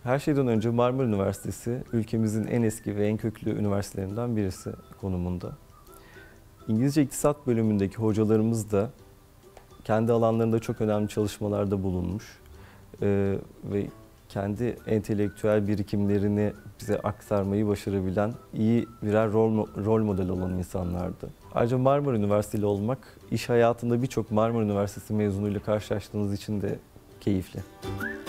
Her şeyden önce Marmara Üniversitesi ülkemizin en eski ve en köklü üniversitelerinden birisi konumunda. İngilizce İktisat bölümündeki hocalarımız da kendi alanlarında çok önemli çalışmalarda bulunmuş ve kendi entelektüel birikimlerini bize aktarmayı başarabilen iyi birer rol model olan insanlardı. Ayrıca Marmara Üniversiteli olmak, iş hayatında birçok Marmara Üniversitesi mezunuyla karşılaştığınız için de keyifli.